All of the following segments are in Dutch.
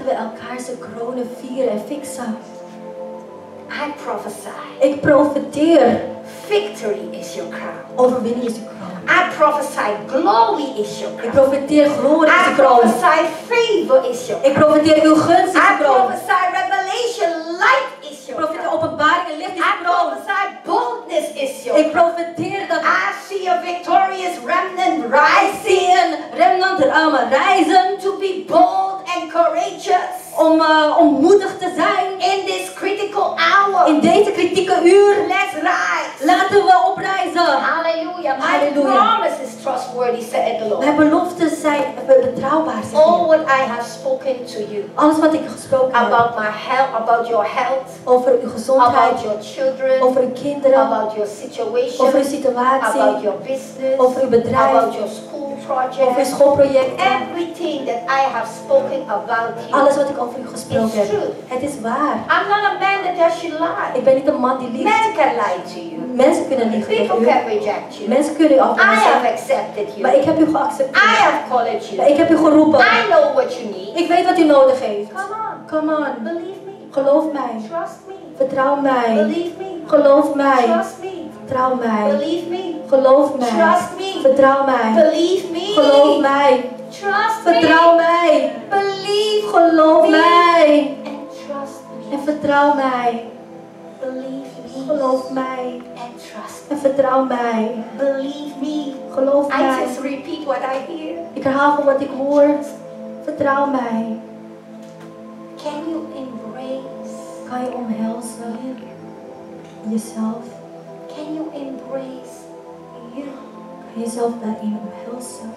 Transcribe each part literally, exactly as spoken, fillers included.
we elkaar zijn kronen vieren en fixen. I prophesy. Ik profeteer. Victory is your crown. Overwinning is je kroon. I prophesy glory is your Ik crown. profeteer glorie is I je kroon. prophesy favor is your Ik crown. profeteer uw gunst is je I kroon. prophesy revelation light is Ik your profeteer crown. openbaring en licht is I je kroon. prophesy boldness is your Ik crown. profeteer dat I see a victorious remnant ik rising zie een remnant um, reizen to be bold and courageous om, uh, om moedig te zijn in this critical hour. in deze kritieke uur. Let's rise. Laten we oprijzen. Hallelujah. My Hallelujah. promise is trustworthy, said the Lord. Mijn beloftes zijn betrouwbaar. zegt All hij. what I have spoken to you Alles wat ik gesproken heb about my health, about your health, over uw gezondheid, about your children, over uw kinderen, about your situation, over uw situatie, about your business, over uw bedrijf, about your school over uw project, schoolproject. everything that I have spoken about you. Alles wat ik over u gesproken It's heb. true. Het is waar. I'm not a man that I should lie. Ik ben niet een man die liegt. Men can lie to you. Mensen kunnen liegen tegen People u. can reject you. Mensen kunnen u I have afwijzen. accepted you. Maar ik heb u I geaccepteerd. have called you. Maar ik heb u geroepen. I know what you need. Ik weet wat u nodig heeft. Come on. Come on. Believe me. Geloof mij. Trust me. Vertrouw mij. Believe me. Geloof mij. Trust me. Vertrouw mij. Believe me. Geloof mij. Trust me. Vertrouw mij. Believe me. Geloof mij. Trust me. Vertrouw mij. Believe Geloof me. mij. And trust me. En vertrouw mij. Believe me. Geloof mij. And trust me. En vertrouw mij. Believe me. Geloof I mij. just repeat what I hear. Ik herhaal gewoon wat ik hoor. Vertrouw mij. Can you embrace Kan je omhelzen jezelf? Can you embrace you? Kan je jezelf daarin omhelzen?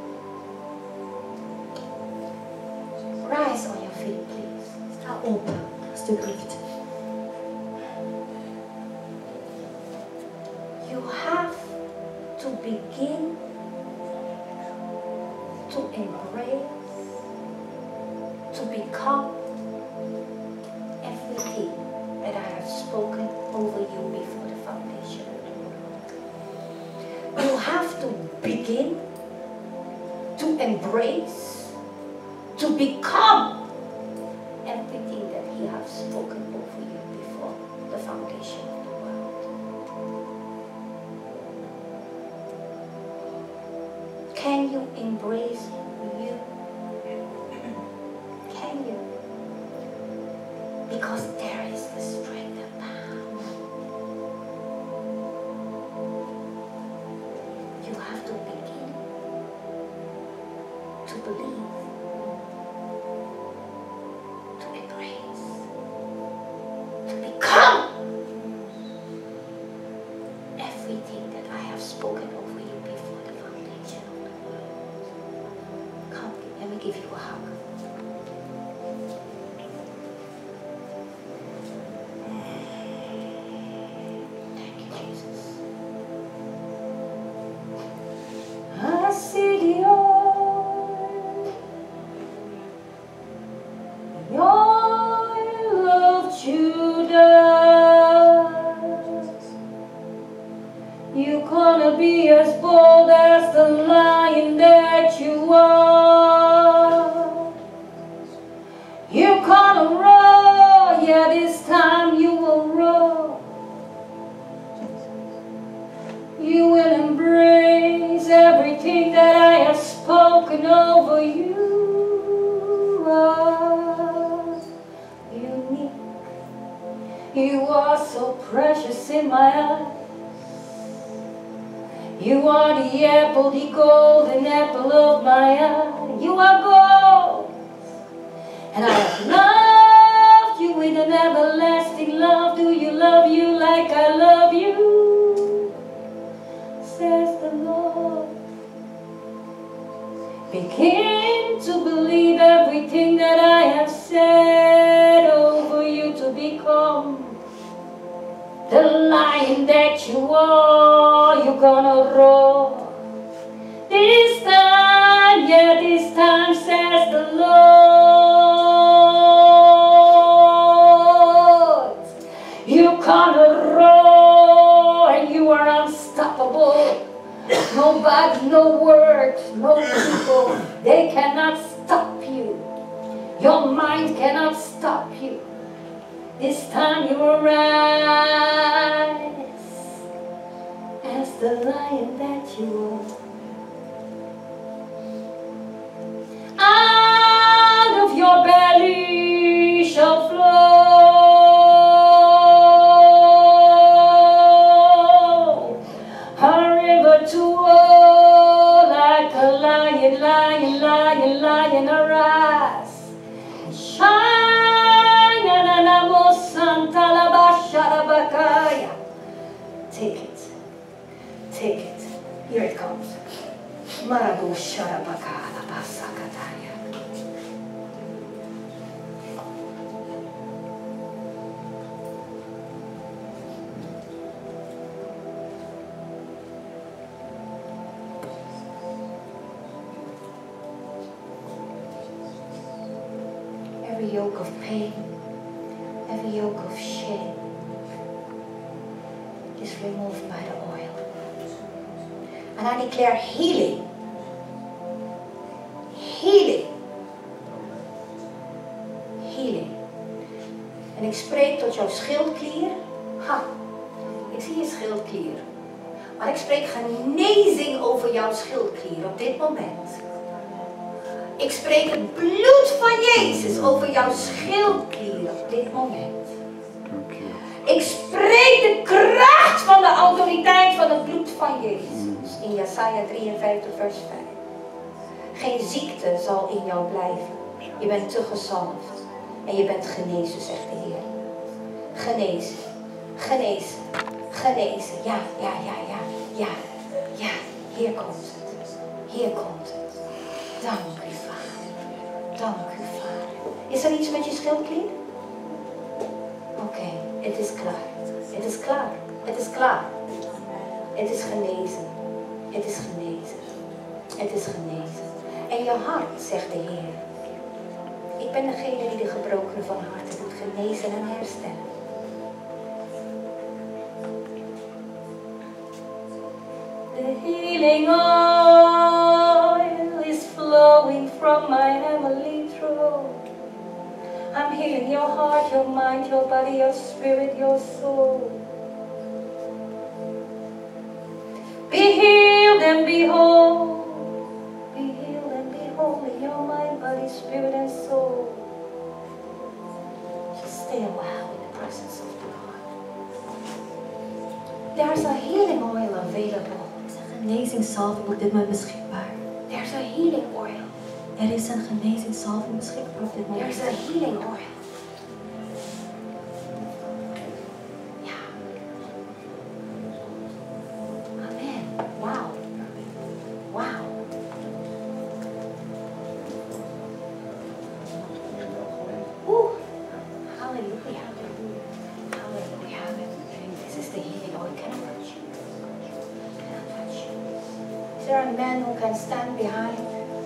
Rise on your feet, please. Sta op, alsjeblieft. You have to begin to embrace, to become everything that I have spoken over you before the foundation of the world. You have to begin to embrace, to become everything that He has spoken over you before the foundation of the world. Can you embrace you? Can you? Because there is the strength and power. You have to begin to believe, to embrace, to become everything that I have spoken over you before the foundation of the world. Come, let me give you a hug. Thank you, Jesus. I see the oil, the oil of Judah. You're gonna be as bold as the lion that you are. You're gonna roar, yeah, this time you will roar. You will embrace everything that I have spoken over you. Are unique. You are so precious in my eyes. You are the apple, the golden apple of my eye. You are gold. And I have loved you with an everlasting love. Do you love you like I love you? Says the Lord. Begin to believe everything that I have said over you to become the lion that you are. You're gonna roar. This time, yeah, this time, says the Lord. You're gonna roar and you are unstoppable. Nobody, no words, no people, they cannot stop you. Your mind cannot stop you. This time you will rise as the lion that you are. Out of your belly shall flow a river to flow like a lion, lion, lion, lion, arise. Shine, ananamo santa la bashara bakaya. Take it, take it. Here it comes. Marabu sharabaka la basakataya. Every yoke of pain, every yoke of shame is removed by the oil. And I declare healing. Healing. Healing. En ik spreek tot jouw schildklier. Ha, ik zie je schildklier. Maar ik spreek genezing over jouw schildklier op dit moment. Ik spreek het bloed van Jezus over jouw schildklier op dit moment. Ik spreek de kracht van de autoriteit van het bloed van Jezus. In Jesaja drieënvijftig vers vijf. Geen ziekte zal in jou blijven. Je bent te gezalfd. En je bent genezen, zegt de Heer. Genezen. Genezen. Genezen. Ja, ja, ja, ja. Ja, ja. Hier komt het. Hier komt het. Dank u, Vader. Dank u, Vader. Is er iets met je schildklier? Oké, okay. Het is klaar. Het is klaar. Het is klaar. Het is genezen. Het is genezen. Het is genezen. En je hart, zegt de Heer. Ik ben degene die de gebrokenen van harte doet genezen en herstellen. The healing oil is flowing from my heavenly throne. I'm healing your heart, your mind, your body, your spirit, your soul. Be healed and be whole. Be healed and be whole in your mind, body, spirit, and soul. Just stay a while in the presence of the Lord. There's a healing oil available. Genezingszalving op dit moment beschikbaar. There's a healing oil. Er is een genezingszalving beschikbaar op dit moment. There's a healing oil. Ja. Amen. Wow. Wow. Oeh. Hallelujah. Hallelujah. This is the healing oil. Can I touch you? Can I touch you? Is there a man who can stand behind?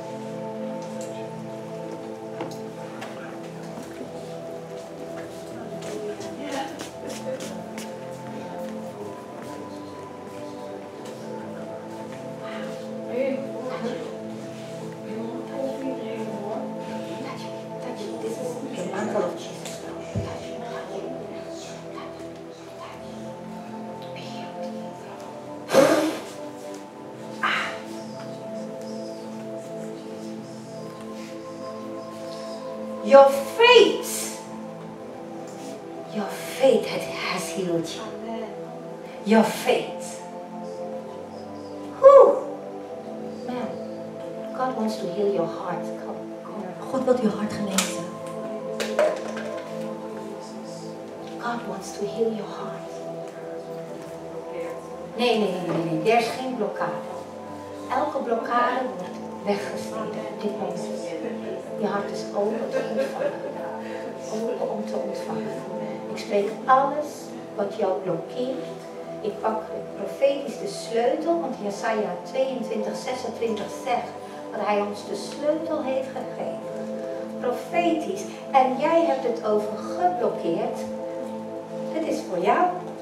Your faith, your faith has healed you. Your faith. Whew. Man, God wants to heal your heart. Come, come. God wil je hart genezen. God wants to heal your heart. Nee, nee, nee, nee, nee. Er is geen blokkade. Elke blokkade wordt weggesneden op dit moment. Je hart is open te ontvangen. Open om te ontvangen. Ik spreek alles wat jou blokkeert. Ik pak profetisch de sleutel, want Jesaja tweeëntwintig, zesentwintig zegt dat hij ons de sleutel heeft gegeven. Profetisch. En jij hebt het over geblokkeerd. Dit is voor jou.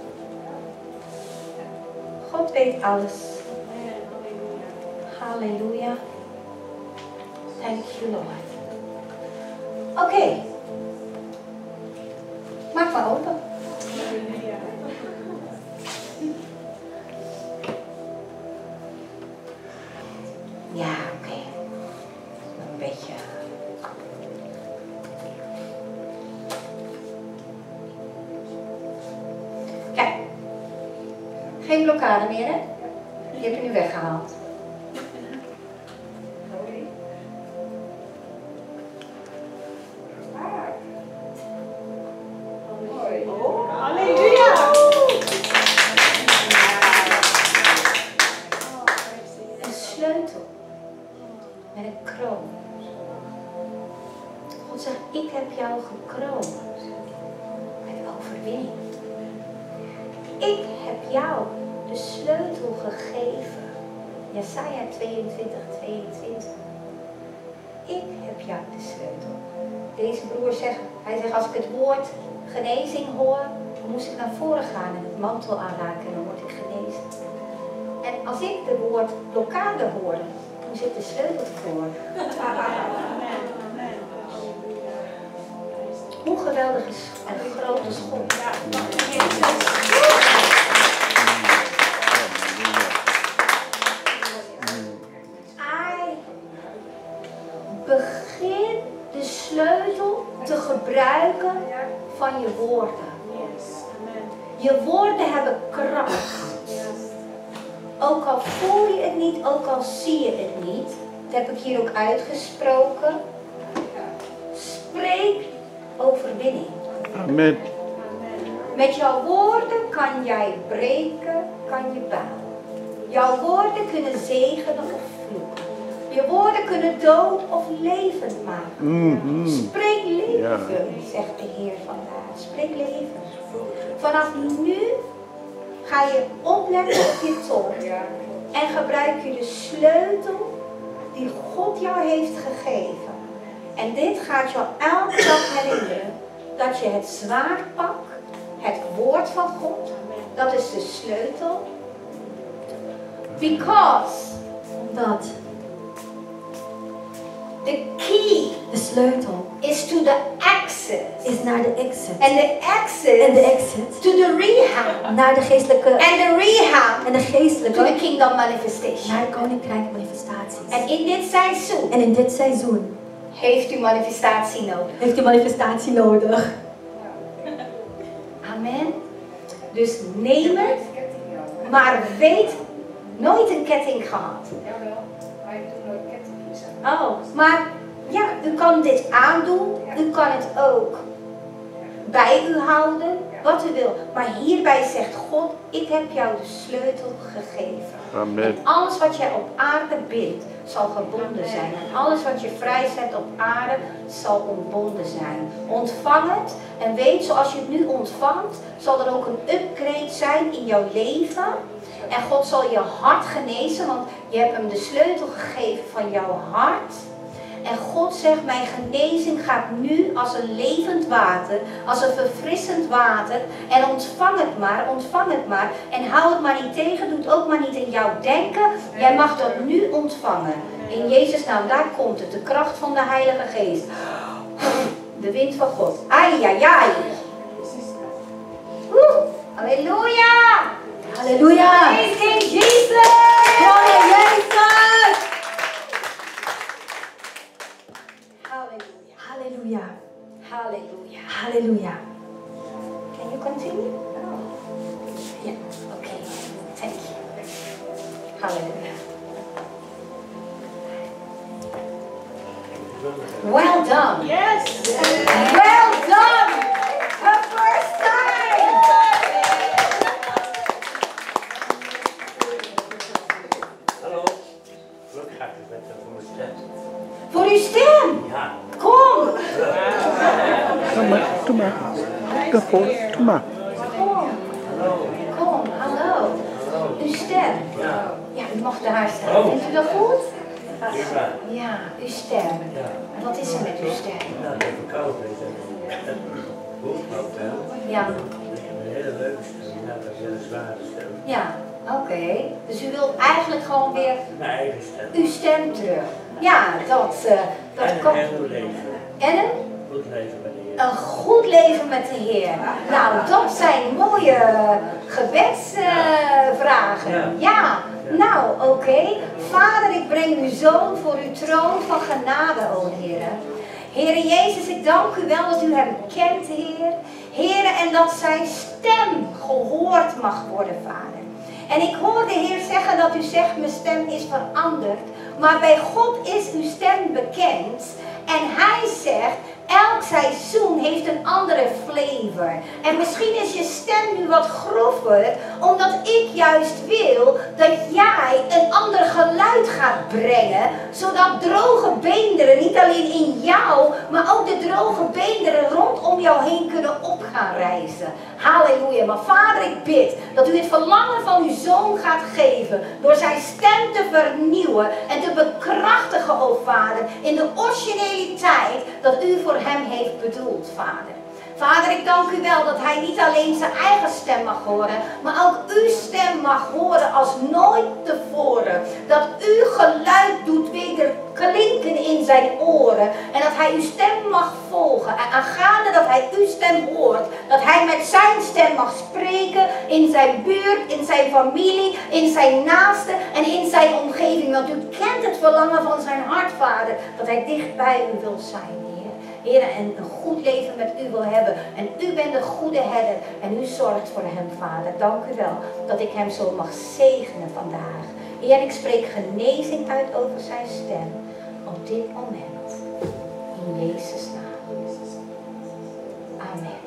God weet alles. Halleluja. Thank you, Lord. Oké. Okay. Maak maar open. Ja, oké. Okay. Een beetje. Kijk. Geen blokkade meer, hè? Die heb je nu weggehaald. Ik heb jou gekroond met overwinning. Ik heb jou de sleutel gegeven. Jesaja tweeëntwintig, tweeëntwintig. Ik heb jou de sleutel. Deze broer zegt, hij zegt, als ik het woord genezing hoor, dan moest ik naar voren gaan en het mantel aanraken en dan word ik genezen. En als ik het woord blokkade hoorde, dan zit de sleutel voor. Hoe geweldig is en groot is God. Hij begint de sleutel te gebruiken van je woorden. Je woorden hebben kracht. Ook al voel je het niet, ook al zie je het niet. Dat heb ik hier ook uitgesproken. Spreek overwinning. Amen. Met jouw woorden kan jij breken, kan je bouwen. Jouw woorden kunnen zegenen of vloeken. Je woorden kunnen dood of levend maken. Mm-hmm. Spreek leven, Ja. zegt de Heer vandaag. Spreek leven. Vanaf nu ga je opletten op je tong en gebruik je de sleutel die God jou heeft gegeven. En dit gaat jou elke dag herinneren dat je het zwaard pakt, het woord van God, dat is de sleutel. Because, omdat the key, de sleutel, is to the access. is naar de exit. And the access, En de exit to the rehab. naar de geestelijke And the rehab en de to the geestelijke kingdom manifestation. naar de koninkrijk manifestaties. En in dit seizoen En in dit seizoen heeft u manifestatie nodig. heeft u manifestatie nodig. Amen. Dus neem het, maar weet, nooit een ketting gehad. Jawel, maar ik doe nooit kettingjes aan. Oh, maar ja, u kan dit aandoen, u kan het ook bij u houden, wat u wil. Maar hierbij zegt God, ik heb jou de sleutel gegeven. Amen. En alles wat jij op aarde bindt, zal gebonden zijn. En alles wat je vrijzet op aarde, zal ontbonden zijn. Ontvang het en weet, zoals je het nu ontvangt, zal er ook een upgrade zijn in jouw leven. En God zal je hart genezen, want je hebt hem de sleutel gegeven van jouw hart. En God zegt, mijn genezing gaat nu als een levend water, als een verfrissend water. En ontvang het maar, ontvang het maar. En hou het maar niet tegen, doe het ook maar niet in jouw denken. Jij mag dat nu ontvangen. In Jezus' naam, daar komt het, de kracht van de Heilige Geest. De wind van God. Ai, ai, ai. Woe, halleluja. Halleluja! Praise King Jesus. Gloria a Jezus! Hallelujah. Halleluja! Hallelujah. Halleluja! Can you continue? Oh. Yeah. Okay. Thank you. Hallelujah. Well done. Yes! Well done. The first time. Hallo, gelukkig met de voor mijn stem. Voor uw stem. Ja, Kom. Doe maar, doe maar. Daarvoor, doe maar. Kom. Kom. Hallo. Uw stem. ja, Ja, u mag daar staan. Oh. Vindt u dat goed? prima. Ja, uw stem. Ja, En wat is er met uw stem? nou, ik ben verkouden. Het hoofdhotel. Ja. Ik heb een hele leuke stem, ja, dat is een hele zware stem. Ja, oké. Dus u wilt eigenlijk gewoon weer Mijn eigen stem. uw stem terug. Ja, dat, uh, dat En een kan. heel leven. En een goed leven met de Heer. Een goed leven met de Heer. Nou, dat zijn mooie gebedsvragen. Uh, ja. ja. Nou, oké. Okay. Vader, ik breng uw zoon voor uw troon van genade, o Heer. Heere Jezus, ik dank u wel dat u hem kent, Heer. Heere, en dat zijn stem gehoord mag worden, Vader. En ik hoor de Heer zeggen dat u zegt, mijn stem is veranderd. Maar bij God is uw stem bekend. En hij zegt, elk seizoen heeft een andere flavor. En misschien is je stem nu wat grover, omdat ik juist wil dat jij een ander geluid gaat brengen. Zodat droge beenderen, niet alleen in jou, maar ook de droge beenderen rondom jou heen kunnen op gaan reizen. Halleluja. Maar Vader, ik bid dat u het verlangen van uw zoon gaat geven. Door zijn stem te vernieuwen en te bekrachtigen, o Vader. In de originaliteit dat u voor hem heeft bedoeld, Vader. Vader, ik dank u wel dat hij niet alleen zijn eigen stem mag horen, maar ook uw stem mag horen als nooit tevoren. Dat uw geluid doet weder klinken in zijn oren en dat hij uw stem mag volgen. En aangaande dat hij uw stem hoort, dat hij met zijn stem mag spreken in zijn buurt, in zijn familie, in zijn naasten en in zijn omgeving. Want u kent het verlangen van zijn hart, Vader, dat hij dicht bij u wil zijn. Heer, en een goed leven met u wil hebben. En u bent de goede herder. En u zorgt voor hem, Vader. Dank u wel dat ik hem zo mag zegenen vandaag. Heer, ik spreek genezing uit over zijn stem. Op dit moment. In Jezus' naam. Amen.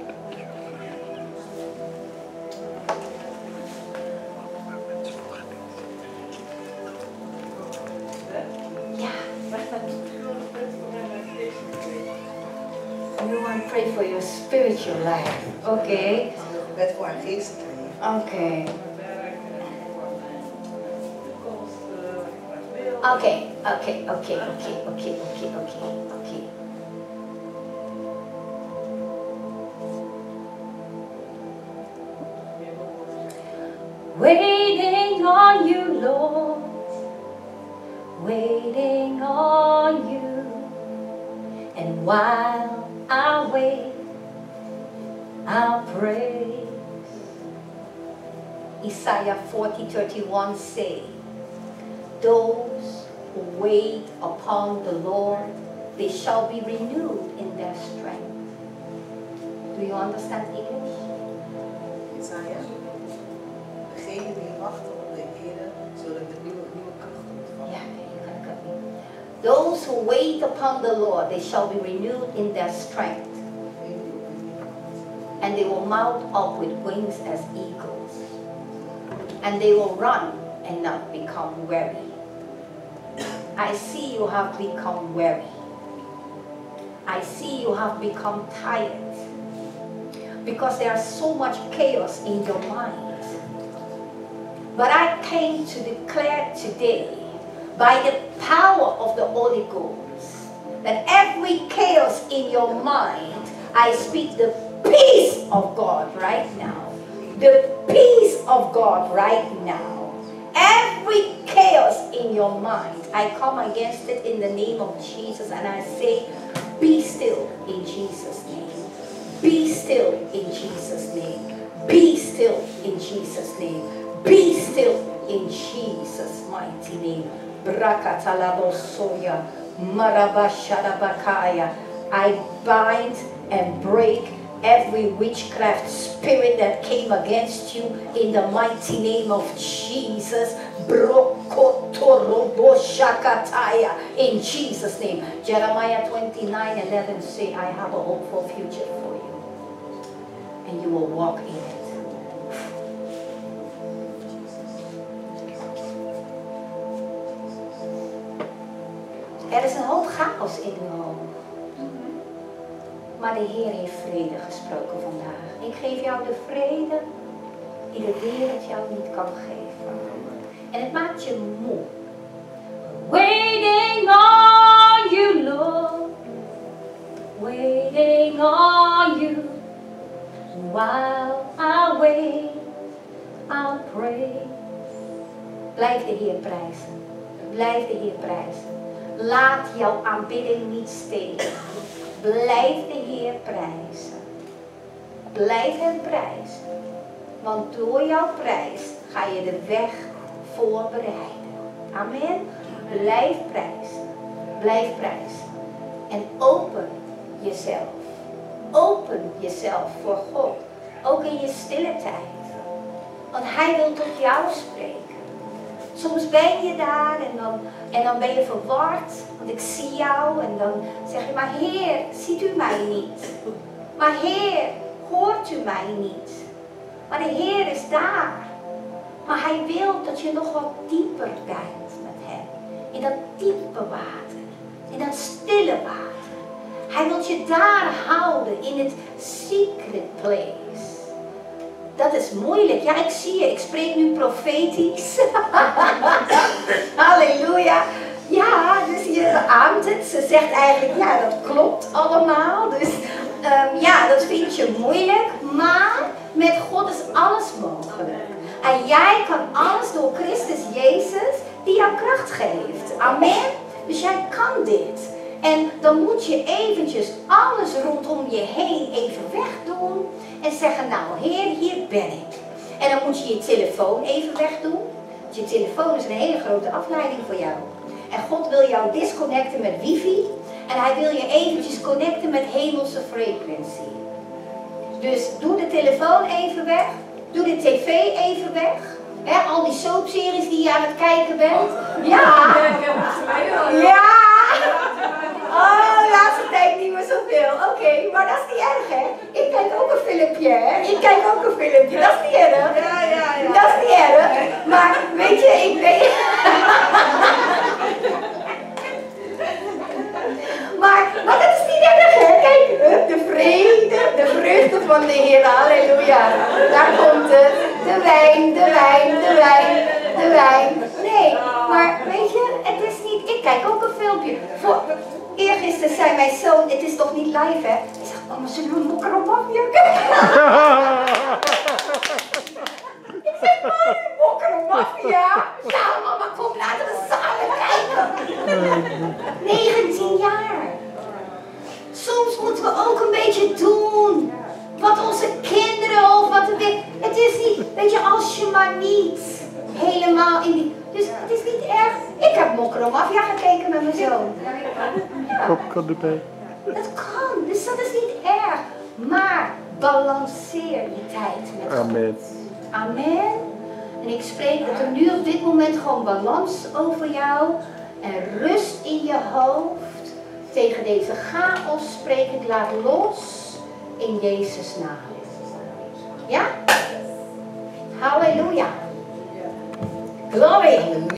Ja, wacht maar. We want to pray for your spiritual life. Oké. Okay. Gebed voor haar geestelijk leven. Oké. Oké, oké, oké, oké, oké, oké, oké, oké. Waiting on you, Lord. Waiting on you. And while I wait, I'll praise. Isaiah forty thirty-one say, those who wait upon the Lord, they shall be renewed in their strength. Do you understand English? Isaiah, degenen die wachten op de Heer, zullen de nieuwe, nieuwe kracht ontvangen. Ja, je kan het niet. Those who wait upon the Lord, they shall be renewed in their strength. And they will mount up with wings as eagles. And they will run and not become weary. I see you have become weary. I see you have become tired. Because there's so much chaos in your mind. But I came to declare today, by the power of the Holy Ghost, that every chaos in your mind, I speak the peace of God right now. The peace of God right now. Every chaos in your mind, I come against it in the name of Jesus and I say, be still in Jesus' name. Be still in Jesus' name. Be still in Jesus' name. Be still in Jesus' mighty name. Brakatalabosoya, Marabasharabakaya. I bind and break every witchcraft spirit that came against you in the mighty name of Jesus. Brokotorobosakataya, in Jesus' name. Jeremiah twenty-nine eleven say, I have a hopeful future for you. And you will walk in it. Er is een hoop chaos in uw hoofd. Maar de Heer heeft vrede gesproken vandaag. Ik geef jou de vrede die de wereld jou niet kan geven. En het maakt je moe. Waiting on you, Lord. Waiting on you. While I wait, I'll pray. Blijf de Heer prijzen. Blijf de Heer prijzen. Laat jouw aanbidding niet stelen. Blijf de Heer prijzen. Blijf hem prijzen. Want door jouw prijs ga je de weg voorbereiden. Amen. Blijf prijzen. Blijf prijzen. En open jezelf. Open jezelf voor God. Ook in je stille tijd. Want hij wil tot jou spreken. Soms ben je daar en dan, en dan ben je verward. Want ik zie jou en dan zeg je, maar Heer, ziet u mij niet? Maar Heer, hoort u mij niet? Maar de Heer is daar. Maar hij wil dat je nog wat dieper kijkt met hem. In dat diepe water. In dat stille water. Hij wil je daar houden. In het secret place. Dat is moeilijk. Ja, ik zie je. Ik spreek nu profetisch. Halleluja. Ja, dus je beaamt het. Ze zegt eigenlijk, ja, dat klopt allemaal. Dus um, ja, dat vind je moeilijk. Maar met God is alles mogelijk. En jij kan alles door Christus Jezus die jou kracht geeft. Amen. Dus jij kan dit. En dan moet je eventjes alles rondom je heen even wegdoen. En zeggen, nou Heer, hier ben ik. En dan moet je je telefoon even wegdoen. Want je telefoon is een hele grote afleiding voor jou. En God wil jou disconnecten met wifi. En hij wil je eventjes connecten met hemelse frequentie. Dus doe de telefoon even weg. Doe de tv even weg. He, al die soapseries die je aan het kijken bent. Ja! Ja! Oh, de laatste tijd niet meer zoveel. Oké, okay, maar dat is niet erg, hè? Ik kijk ook een filmpje, hè? Ik kijk ook een filmpje. Dat is niet erg. Ja, ja, ja. Dat is niet erg. Maar weet je, ik weet... maar, maar dat is niet erg, hè? Kijk, de vrede, de vreugde van de Heer. Halleluja. Daar komt het. De wijn, de wijn, de wijn, de wijn. Nee, maar weet je, het is niet... Ik kijk ook een filmpje. Voor... Eergisteren zei mijn zoon, het is toch niet live, hè? Hij zegt, mama, zullen we Mokker op Mafia kijken? Ik zeg, mama, Mokker op Mafia? Ja, mama, kom, laten we samen kijken. negentien jaar. Soms moeten we ook een beetje doen wat onze kinderen of wat we... Het is niet, weet je, als je maar niet helemaal in die... Dus het is niet erg. Ik heb Mokker op Mafia gekeken met mijn zoon. Popcorn erbij. Dat kan, dus dat is niet erg. Maar balanceer je tijd met God. Amen. Amen. En ik spreek dat er nu op dit moment gewoon balans over jou en rust in je hoofd. Tegen deze chaos spreek ik, laat los in Jezus' naam. Ja? Halleluja. Glory.